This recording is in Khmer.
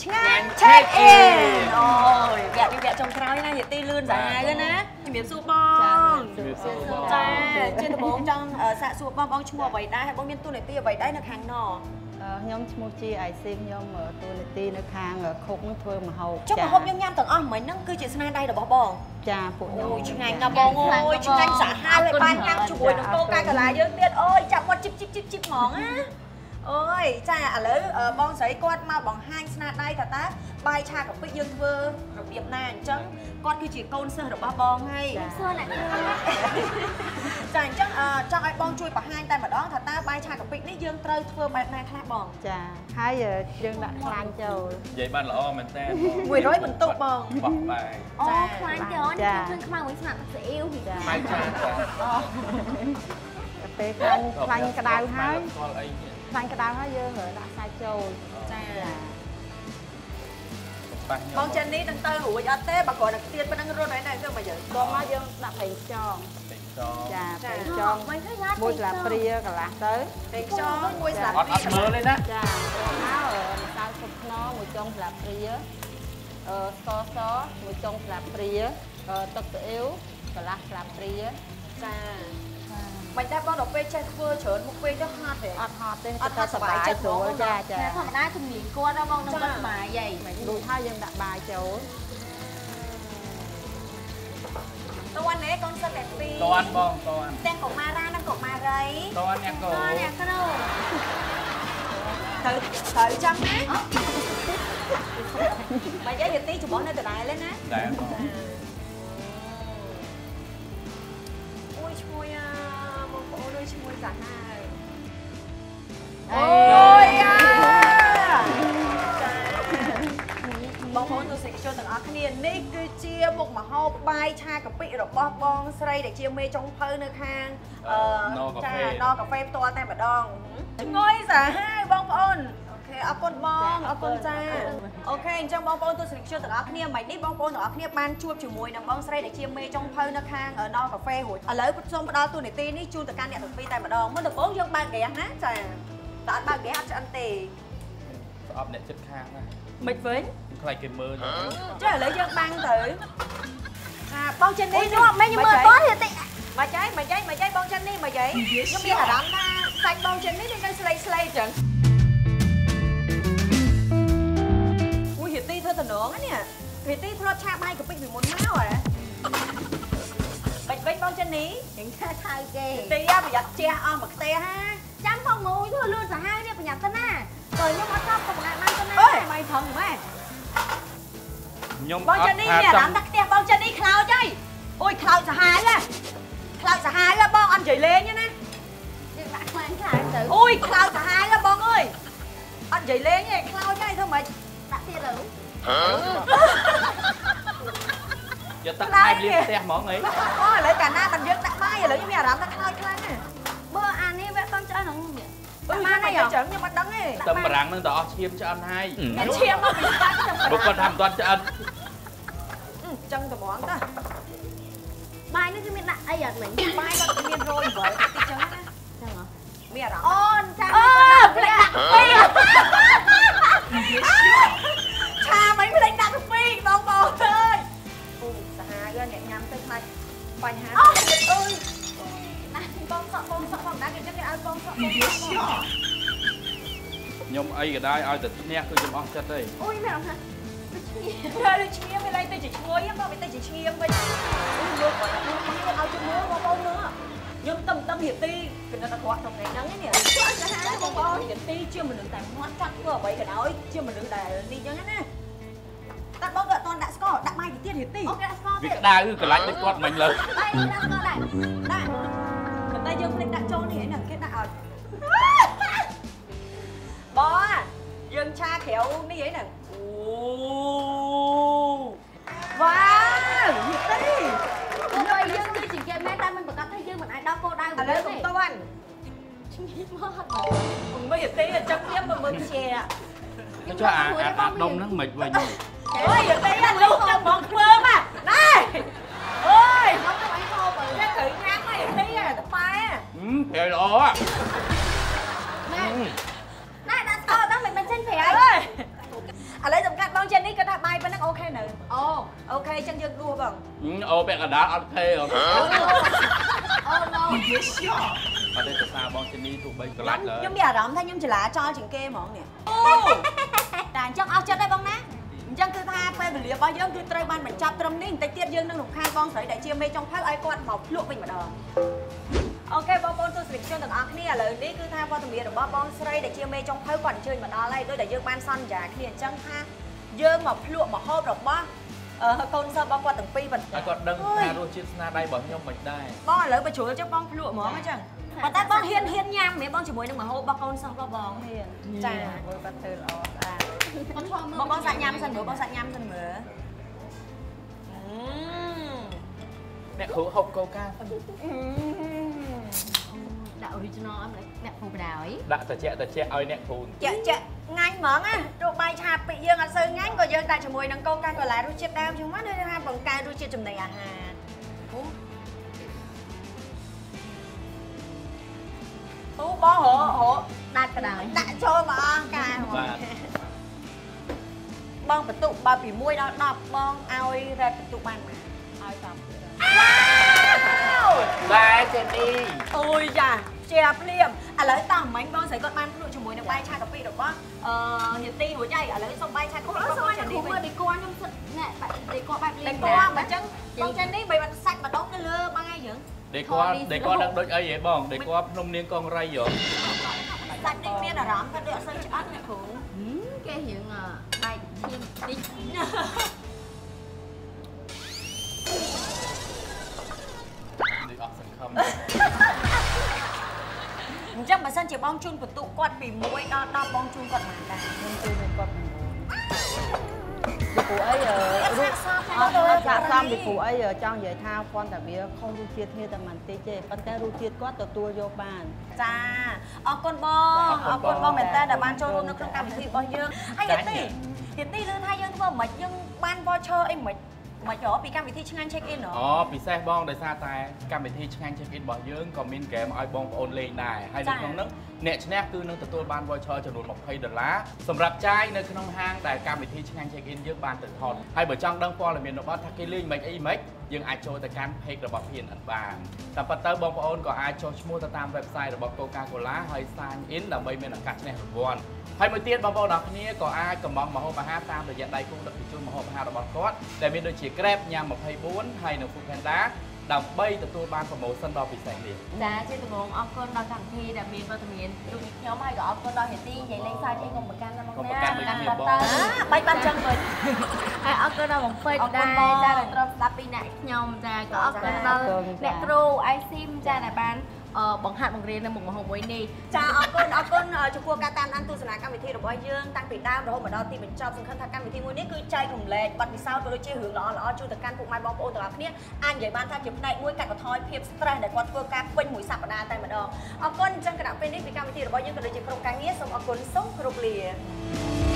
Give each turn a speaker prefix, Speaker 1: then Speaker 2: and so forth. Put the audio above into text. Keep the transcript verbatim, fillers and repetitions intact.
Speaker 1: ឆ្ងាញ់ check in អូយវគ្គនេះវគ្គចុងក្រោយណាយទីលឿនសាហាវណាជំរាបសួរបងចាជាដំបូងចង់សាកសួរបងបងឈ្មោះអ្វីដែរហើយបងមានតួនាទីអ្វីដែរនៅខាងណ
Speaker 2: ខ្ញុំឈ្មោះជាអៃស៊ីខ្ញុំតួនាទីនៅខាងខុកនឹងធ្វើម្ហូប
Speaker 1: ចុះម្ហូបខ្ញុំញ៉ាំទាំងអស់មិញហ្នឹងគឺជាស្នាដៃរបស់បង
Speaker 2: ចាពួកខ្ញុំ
Speaker 1: អូយឆ្ងាញ់ណាស់បងអូយឆ្ងាញ់សាហាវហើយបានញ៉ាំជាមួយនឹងតូកាកាឡាយើងទៀតអូយចាប់មាត់ជីបជីបជីបជីបហ្មងណាអូយចាឥឡូវបងស្រីគាត់មកបង្ហាញស្នាដៃថាតើបាយឆាកាពិយើងធ្វើរបៀបណាអញ្ចឹងគាត់គឺជាកូនសិស្សរបស់បងហើយ
Speaker 3: សួរអ្នក
Speaker 1: ចាអញ្ចឹងចង់ឲ្យបងជួយបង្ហាញតែម្ដងថាតើបាយឆាកាពិនេះយើងត្រូវធ្វើបែបណាខ្លះបង
Speaker 2: ចាហើយយើងដាក់ខ្លាញ់ចូល
Speaker 4: និយាយបានល្អមែនតើ
Speaker 1: មួយរយបន្ទុកបង
Speaker 4: បោះបាយ
Speaker 3: អូខ្លាញ់ចូលនេះឃើញខ្មៅវិញស្នាប់ស្អៀវ
Speaker 4: ចាបាយឆាចា
Speaker 2: ពេលខ្លាញ់ខ្លាញ់ក្តៅហើយខ្លាញ់ក្តៅហើយយើងដាក់សាច់ចូល
Speaker 1: ចាបងចិននេះនឹងទៅរួចអត់ទេបើគ្រាន់តែទៀតប៉ុណ្ណឹងរត់ហើយណាគឺមកយើង
Speaker 2: បងមកយើងដាក់ប្រេងខ្យង
Speaker 4: ប្រេងខ្យង
Speaker 2: ចាប្រេងខ្យងមួយស្លាបព្រាកន្លះទៅ
Speaker 1: ប្រេងខ្យងមួយស្លាបព្រា
Speaker 4: អត់មើលទេណា
Speaker 2: ចាមកម្សៅស៊ុបខ្នុរមួយចុងស្លាបព្រាអឺស្ករសមួយចុងស្លាបព្រាទឹកស្អៀវកន្លះស្លាបព្រា
Speaker 1: ចាមិនតែបងដល់ពេលចេះធ្វើច្រើនមុខពេកទៅហត់ទេ
Speaker 2: អត់ហត់ទេអត់ថាសុបាយចិត្តស្រួលចាចា
Speaker 3: ធម្មតាជំនាញគាត់ណាបងនឹងគាត់សុបាយហី
Speaker 2: ដូចហើយយើងដាក់បាយចូល
Speaker 1: តួនេះកូនសិស្សតែពីរ
Speaker 4: តួនបងតួន
Speaker 1: ទាំងកុមារានិងកុមារី
Speaker 4: តួនអ្នកកូន
Speaker 3: អ្នកគ្រូ
Speaker 1: ត្រូវត្រូវចាំណាបើយាយទីច្បងនៅដដែលទេណា
Speaker 4: ដែរបង
Speaker 1: អូយឈ្មោះអាបងប្អូនអើយឈ្មោះសាហាវអូយអាបងប្អូនទស្សនិកជនទាំងអស់គ្នានេះគឺជាមុខម្ហូបបាយឆាកាពិរបស់បងស្រីដែលជាមេចុងភៅនៅខាង
Speaker 4: អឺចា
Speaker 1: ណកាហ្វេផ្ទាល់តែម្ដងឈ្ងុយសាហាវបងប្អូនអូខេអរគុណបងអរគុណចាអូខេអញ្ចឹងបងប្អូនទស្សនិកជនទាំងអស់គ្នាមិននេះបងប្អូនទាំងអស់គ្នាបានជួបជាមួយនឹងបងស្រីដែលជាមេចុងភៅនៅខាងណកាហ្វេរួចឥឡូវសូមផ្ដល់តួនាទីនេះជូនទៅកាន់អ្នកទាំងពីរតែម្ដងមុនដំបូងយើងបើកហ្គាសណាចាតែអត់បើកហ្គាសអត់ឆ្អិនទេ
Speaker 4: ស្អប់អ្នកចិត្តខាងណា
Speaker 1: មិនវិញ
Speaker 4: ខ្លាចគេមើល
Speaker 1: ចុះឥឡូវយើងបាំងទៅថាបងចិននេះ
Speaker 3: ខ្ញុំមិនមើលតោះទេតិច
Speaker 1: មកចៃមកចៃមកចៃបងចិននេះមកចៃខ្ញុំមានអារម្មណ៍ថាសាច់បងចិននេះនៅស្លេកស្លេកចឹងអូយហេទីធ្វើតំណងនេះហេទីធ្លាប់ឆាបាយកាពិពីមុនមកហ៎បាច់វិញបងចិននេះ
Speaker 3: យ៉ាងឆាថៅគេ
Speaker 1: ទីអាប្រយ័ត្នជះអស់មកខ្ទះហា
Speaker 3: ចាំផងមួយធ្វើលឿនសាហាវនេះប្រញាប់ទៅណាតើខ្ញុំអត់ចប់ទៅបង្ហាញបានទៅណា
Speaker 1: បាយផងម៉ែ
Speaker 4: ខ្ញុំ
Speaker 1: បងចិននេះមានអារម្មណ៍ថាផ្ទះបងចិននេះខ្លោចហើយអូយខ្លោចសាហាវហ៎ខ្លោចសាហាវហ៎បងអត់និយាយលេងទេណា
Speaker 3: យើងដាក់ខ្លាំងខ្លាំងទៅ
Speaker 1: អូយខ្លោចសាហាវហ៎បងអើយអត់និយាយលេងទេខ្លោចហើយធ្វើម៉េច
Speaker 3: ដាក់ទៀតទៅ
Speaker 4: យកទឹកថែមលាបផ្ទះហ្មងអី
Speaker 1: អូឥឡូវកាលណាមិនយើងដាក់បាយឥឡូវខ្ញុំមានអារម្មណ៍ថាខ្លោចខ្លាំងណា
Speaker 3: បើអានេះវាបានឆ្អិនហ្នឹង
Speaker 1: អឺបានហើយចឹងខ្ញុំអត់ដឹងទេ
Speaker 4: តែបារាំងនឹងទៅអស់ឈាមឆ្អិនហើយ
Speaker 1: ឈាមមកពីស្ដាច់ចឹង
Speaker 4: បើគាត់ថាមិនទាន់ឆ្អិន
Speaker 1: ចឹងត្មងតា
Speaker 3: បាយនេះគឺមានដាក់អីអត់មិញ
Speaker 1: បាយគាត់មានរយបើតិចចឹងណា
Speaker 3: ចឹងហ៎
Speaker 1: មានអារម្មណ៍
Speaker 3: អូនចាំ
Speaker 1: អឺផ្លេចដាក់ពីឆាមិនផ្លេចដាក់ពីបងប្អូនអើយអូសាហាវអ្នកញ៉ាំទៅខ្លាចបញ្ហា
Speaker 3: អូ
Speaker 1: អើយណាបងសក់បងសក់បងដាក់គេចឹងគេឲ្យបងសក់បងសក់
Speaker 4: ខ្ញុំអីក៏ដែរឲ្យតែឈ្នះគឺខ្ញុំអស់ចិត្តទេ
Speaker 3: អូយមែនអត់ថា
Speaker 1: ធ្វើដូចឈ្ងៀមវាឡើងទៅជាឈ្ងុយមកវាទៅជាឈ្ងៀមវិញអូយលោកគាត់មកឲ្យជំនួសបងប្អូនមើលខ្ញុំតឹមតឹមហេទីគណិតអក្រក់ក្នុងថ្ងៃហ្នឹងនេះបងប្អូនហេទីជាមនុស្សតែមាត់ចាត់ធ្វើអ្វីក៏ដោយជាមនុស្សដែលនេះចឹងណាតែបងក៏អត់តន់ដាក់ស្ករដាក់បាយទៅទៀតហេទី
Speaker 3: អូគេដាក់ស្ករ
Speaker 4: វាក្តៅកន្លាច់ដូចគាត់មិញលើ
Speaker 3: បាយដាក់ស្ករដែរ
Speaker 1: ដាក់ប៉ុន្តែយើងភ្លេចដាក់ចូលនេះឯងគេដាក់ឲ្យបងយើងឆាក្រៅនេះឯងណាអូវ៉ាវហេទី
Speaker 3: ទោះបីយើងគឺជាគេមែនតែមិនប្រកាសថាយើងមិនអាចដល់គោលដៅ
Speaker 1: ឥឡូវកុំតាន់
Speaker 3: ឈ្មោះមក
Speaker 1: មិនមើលទេអញ្ចឹងខ្ញុំមើលជា
Speaker 4: ចុះអាអាដុំហ្នឹងមិនវិញ
Speaker 1: អូយទេលោកទៅបងធ្វើមកណែអូយមកទៅអីហូបទៅត្រូវញ៉ាំហើយទេតែប៉ែ
Speaker 4: ហឹមប្រៃល្អ
Speaker 3: ណែណែដាក់ស្ករដល់មិនមិនចេញប្រៃ
Speaker 1: ឥឡូវសំខេនៅ
Speaker 3: អូ
Speaker 1: អូខេអញ្ចឹងយើងដួសបង
Speaker 4: អូពាក់កណ្ដាលអត់ខេហ៎
Speaker 3: អូណូ
Speaker 4: អត់ទេទៅសារបងជនីទូបីកន្លាច់លើ
Speaker 1: ខ្ញុំមានអារម្មណ៍ថាខ្ញុំចលាចលជាងគេហ្មងនេះអូតែអញ្ចឹងអស់ចិត្តហើយបងណាអញ្ចឹងគឺថាពេលវេលារបស់យើងគឺត្រូវបានបញ្ចប់ត្រឹមនេះបន្តិចទៀតយើងនឹងរំខានបងស្រីដែលជាមេចុងភៅឲ្យគាត់មកភ្លក់វិញម្ដងអូខេបងប្អូនទស្សនិកជនទាំងអស់គ្នាឥឡូវនេះគឺថាវត្តមានរបស់បងស្រីដែលជាមេចុងភៅគាត់អញ្ជើញមកដល់ហើយដោយតែយើងបានសន្យាគ្នាអញ្ចឹងថាយើងមកភ្លក់មកហូបរបស់កូនសិស្សរបស់គាត់ទាំងពីរប៉ុន្តែ
Speaker 4: ហើយគាត់ដឹងថារសជាតិស្នាដៃរបស់ខ្ញុំមិនដែរ
Speaker 1: បងឥឡូវបញ្ជ្រួលចុះបងភ្លក់ហ្មងអញ្ចឹងប៉ុន្តែបងហ៊ានហ៊ានញ៉ាំមែនបងជាមួយនឹងម្ហូបរបស់កូនសិស្សរបស់បងហ៊ានចាមើលបាត់ទៅល្អស្អាត
Speaker 3: គាត់ឈរមើល
Speaker 1: បងបងសាច់ញ៉ាំសិនមើលបងសាច់ញ៉ាំសិនមើល
Speaker 4: អ្នកគ្រូហូបកូកា
Speaker 3: ដាក់ original អមអ្នកគ្រូបដ ாய்
Speaker 4: ដាក់ត្រជាក់ត្រជាក់ឲ្យអ្នកគ្រូ
Speaker 1: ចាក់ចាក់ងាញ់ហ្មងណាទោះបាយឆាពីយើងអត់សូវងាញ់ក៏យើងដាក់ជាមួយនឹងកូកាកូឡារសជាតិដើមជាងមកដូចថាបង្កើនរសជាតិចំណីអាហារអូបងហ៎ហ៎
Speaker 3: ដាច់បដ ாய்
Speaker 1: ដាក់ចូលមកអង្ការបងបន្ទុកបើពីមួយដល់ដប់បងឲ្យរ៉េតបន្ទុកបានមក
Speaker 2: ឲ្យតាម
Speaker 4: ដែរចេនី
Speaker 1: អូយចាជាភ្លាមឥឡូវតោះមិញបងស្រីគាត់បានភ្លក់ជាមួយនឹងបាយឆាកាពីរបស់អឺនាទីរួចហើយឥឡូវសុំបាយឆាកាពីរបស់បងចានី
Speaker 3: គ្រូមើលដេកខ្ញុំសិតណែដេកបែប
Speaker 1: ដេ
Speaker 3: លេង
Speaker 1: កអញ្ចឹងបងចានីបីបាត់សាច់ម្ដងនៅលើបងឯងយើង
Speaker 4: ដេគាត់ដេគាត់ដឹងដូចអីហ៎បងដេគាត់ភ្នំនាងកងរៃហ៎
Speaker 1: សាច់នេះមានអារម្មណ៍ថាដូចអត់សូវឆ្អិនណាគ្រូ
Speaker 3: គេរៀងបែកឈាមតិច
Speaker 4: ដូចអត់សង្ឃឹម
Speaker 1: អញ្ចឹងបើសិនជាបងជូនបន្ទុកគាត់ពីមួយដល់ដប់បងជូនគាត់បានដែរ
Speaker 2: ខ្ញុំជួយនឹងគាត់ពីព្រោះអីរូបអត់សាកសមពីព្រោះអីចង់និយាយថាគាត់តែវាខុសរសជាតិគ្នាតែបន្តិចទេប៉ុន្តែរសជាតិគាត់ទទួលយកបាន
Speaker 1: ចាអរគុណបងអរគុណបងមែនតើដែលបានចូលរួមនៅក្នុងកម្មវិធីរបស់យើងហើយយេទីយេទីលឺថាយើងធ្វើមិនយើងបាន voucher អីមិនមិនចោពីកម្មវិធីឆ្ងាញ់ check in ហ៎
Speaker 4: អូពិសេសបងដោយសារតែកម្មវិធីឆ្ងាញ់ check in របស់យើងក៏មានហ្គេមឲ្យបងប្អូនលេងដែរហើយនៅក្នុងនោះអ្នកឈ្នះគឺនឹងទទួលបាន voucher ចំនួន20ដុល្លារសម្រាប់ចាយនៅក្នុងហាងដែលកម្មវិធីឆ្ងាញ់ check in យើងបានទៅថតហើយបើចង់ដឹងព័ត៌មានរបស់ថាគេលេងមិនអីមិនយើងអាចចូលទៅកាន់ page របស់ พี เอ็น เอ็น បានតែប៉ុន្តែបងប្អូនក៏អាចចុះឈ្មោះទៅតាម website របស់ Coca-Cola ហើយ sign in ដើម្បីមានឱកាសឈ្នះរង្វាន់ហើយមួយទៀតបងប្អូនអរគ្នាក៏អាចកំងម្ហូបអាហារតាមរយៈដៃគូដឹកជញ្ជូនម្ហូបអាហាររបស់គាត់ដែលមានដូចជា Grab ញ៉ាំ24ហើយនៅ Food Panda ដើម្បីទទួលបាន promotion ដ៏ពិសេសនេះ
Speaker 3: ចាជាដំណងអរគុណដល់កម្មវិធីដែលមានវត្តមានរូបនេះខ្ញុំហើយក៏អរគុណដល់ហេទីនិយាយលេងសើចអីកុំប្រកាន់ណាមកណាប្រកាន់តទៅ
Speaker 1: បាយបានចឹងវិញ
Speaker 3: ហើយអរគុណដល់បងពេជ្រដែរចាដែលត្រឹមស្ដាប់ពីអ្នកខ្ញុំចាក៏អរគុណដល់អ្នកគ្រូអៃស៊ីមចាដែលបានបង្ហាត់បង្រៀននៅមុខម្ហូបមួយនេះ
Speaker 1: ចាអរគុណអរគុណចំពោះការតាមដានទស្សនាកម្មវិធីរបស់យើងតាំងពីដើមរហូតមកដល់ទីបញ្ចប់សង្ឃឹមថាកម្មវិធីមួយនេះគឺចែករំលែកបទពិសោធន៍ក៏ដូចជារឿងល្អៗជូនទៅកាន់ពុកម៉ែបងប្អូនទាំងអស់គ្នាអាចនិយាយបានថាជាផ្នែកមួយកាត់បន្ថយភាព stress ដែលគាត់ធ្វើការពេញមួយសប្តាហ៍តែម្ដងអរគុណអញ្ចឹងគណៈពេលនេះពីកម្មវិធីរបស់យើងក៏ដូចជាក្រុមការងារសូមអរគុណសូមគោរពលា